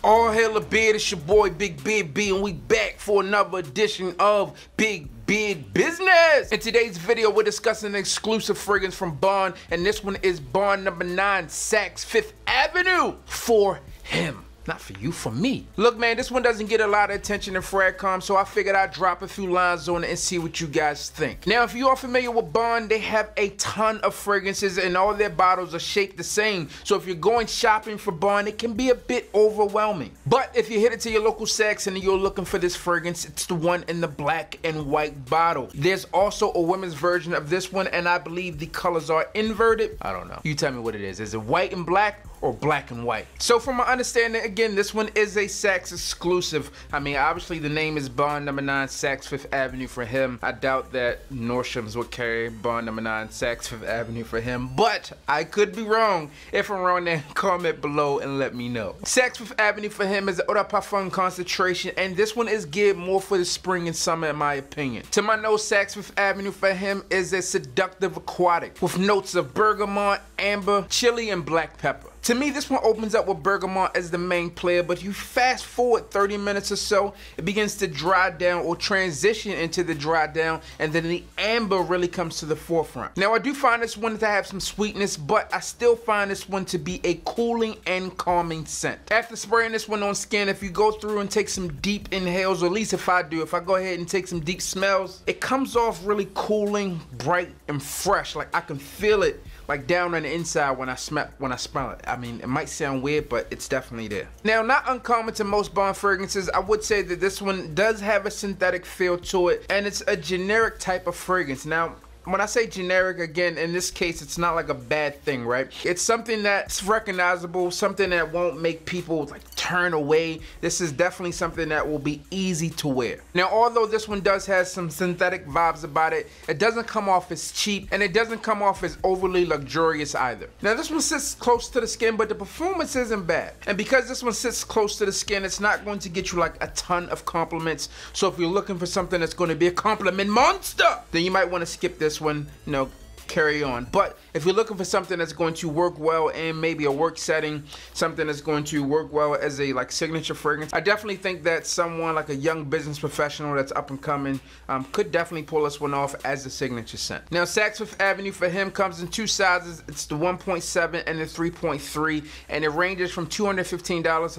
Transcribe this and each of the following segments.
All hail the beard, it's your boy Big Beard B, and we back for another edition of Big Beard Business. In today's video, we're discussing an exclusive fragrance from Bond, and this one is Bond number 9, Saks Fifth Avenue, for him. Not for you, for me. Look, man, this one doesn't get a lot of attention in Fragcom, so I figured I'd drop a few lines on it and see what you guys think. Now, if you are familiar with Bond, they have a ton of fragrances and all their bottles are shaped the same. So if you're going shopping for Bond, it can be a bit overwhelming. But if you hit it to your local Saks and you're looking for this fragrance, it's the one in the black and white bottle. There's also a women's version of this one, and I believe the colors are inverted. I don't know. You tell me what it is. Is it white and black or black and white? So from my understanding, again, this one is a Saks exclusive. I mean, obviously the name is Bond number 9, Saks Fifth Avenue for him. I doubt that Nordstrom's would carry Bond number 9, Saks Fifth Avenue for him, but I could be wrong. If I'm wrong, then comment below and let me know. Saks Fifth Avenue for him is an Eau de Parfum concentration, and this one is geared more for the spring and summer in my opinion. To my nose, Saks Fifth Avenue for him is a seductive aquatic with notes of bergamot, amber, chili, and black pepper. To me, this one opens up with bergamot as the main player, but you fast forward 30 minutes or so, it begins to dry down or transition into the dry down, and then the amber really comes to the forefront. Now, I do find this one to have some sweetness, but I still find this one to be a cooling and calming scent. After spraying this one on skin, if you go through and take some deep inhales, or at least if I do, if I go ahead and take some deep smells, it comes off really cooling, bright, and fresh. Like I can feel it like down on the inside when I smell it. I mean, it might sound weird, but it's definitely there. Now, not uncommon to most Bond fragrances, I would say that this one does have a synthetic feel to it, and it's a generic type of fragrance. Now, when I say generic, again, in this case, it's not like a bad thing, right? It's something that's recognizable, something that won't make people like turn away. This is definitely something that will be easy to wear. Now, although this one does have some synthetic vibes about it, it doesn't come off as cheap, and it doesn't come off as overly luxurious either. Now, this one sits close to the skin, but the performance isn't bad. And because this one sits close to the skin, it's not going to get you like a ton of compliments. So if you're looking for something that's going to be a compliment monster, then you might want to skip this one, you know, carry on. But if you're looking for something that's going to work well in maybe a work setting, something that's going to work well as a like signature fragrance, I definitely think that someone like a young business professional that's up and coming could definitely pull this one off as a signature scent. Now, Saks Fifth Avenue for him comes in two sizes. It's the 1.7 and the 3.3, and it ranges from $215 to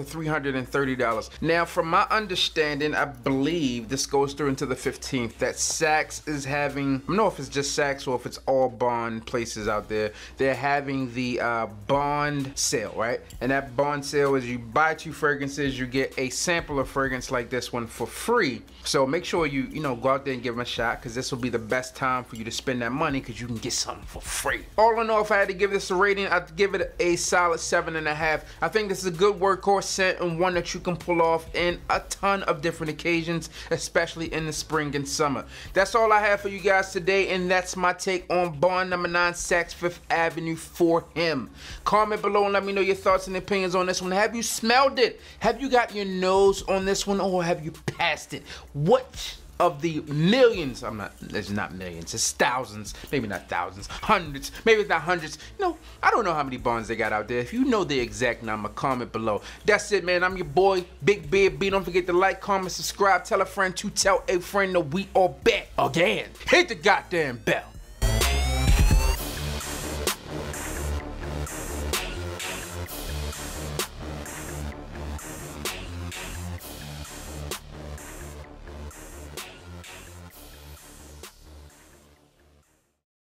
$330. Now, from my understanding, I believe this goes through into the 15th, that Saks is having, I don't know if it's just Saks or if it's all Bond places out there, they're having the Bond sale, right? And that Bond sale is you buy 2 fragrances, you get a sample of fragrance like this one for free. So make sure you know, go out there and give them a shot, because this will be the best time for you to spend that money, because you can get something for free. All in all, if I had to give this a rating, I'd give it a solid 7.5. I think this is a good workhorse scent and one that you can pull off in a ton of different occasions, especially in the spring and summer. That's all I have for you guys today, and that's my take on Bond number 9, Saks Fifth Avenue for him. Comment below and let me know your thoughts and opinions on this one. Have you smelled it? Have you got your nose on this one, or have you passed it? What of the millions, there's not millions, it's thousands, maybe not thousands, hundreds, maybe it's not hundreds. No, I don't know how many Bonds they got out there. If you know the exact number, comment below. That's it, man. I'm your boy, Big Beard B. Don't forget to like, comment, subscribe, tell a friend to tell a friend that we are back again. Hit the goddamn bell.